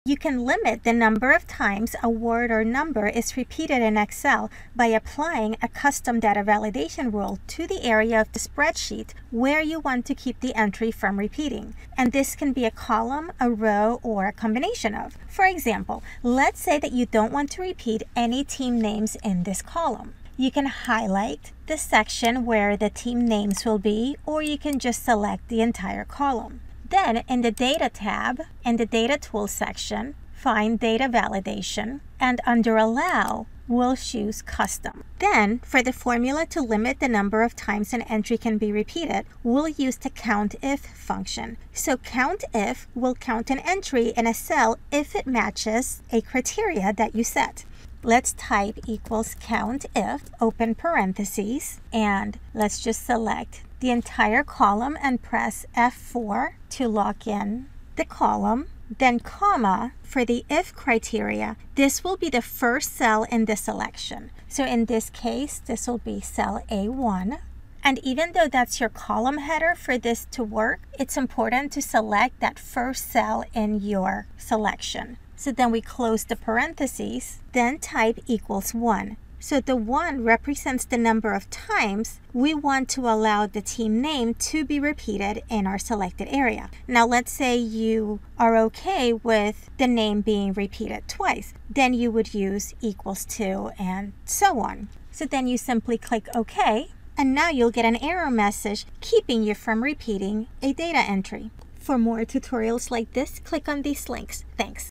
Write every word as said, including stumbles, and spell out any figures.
You can limit the number of times a word or number is repeated in Excel by applying a custom data validation rule to the area of the spreadsheet where you want to keep the entry from repeating. And this can be a column, a row, or a combination of. For example, let's say that you don't want to repeat any team names in this column. You can highlight the section where the team names will be, or you can just select the entire column. Then in the Data tab, in the Data Tools section, find Data Validation, and under Allow, we'll choose Custom. Then, for the formula to limit the number of times an entry can be repeated, we'll use the COUNTIF function. So COUNTIF will count an entry in a cell if it matches a criteria that you set. Let's type equals COUNTIF, open parentheses, and let's just select the entire column and press F four to lock in the column, then comma for the if criteria. This will be the first cell in the selection. So in this case, this will be cell A one. And even though that's your column header for this to work, it's important to select that first cell in your selection. So then we close the parentheses, then type equals one. So the one represents the number of times we want to allow the team name to be repeated in our selected area. Now let's say you are okay with the name being repeated twice. Then you would use equals two and so on. So then you simply click OK, and now you'll get an error message keeping you from repeating a data entry. For more tutorials like this, click on these links. Thanks.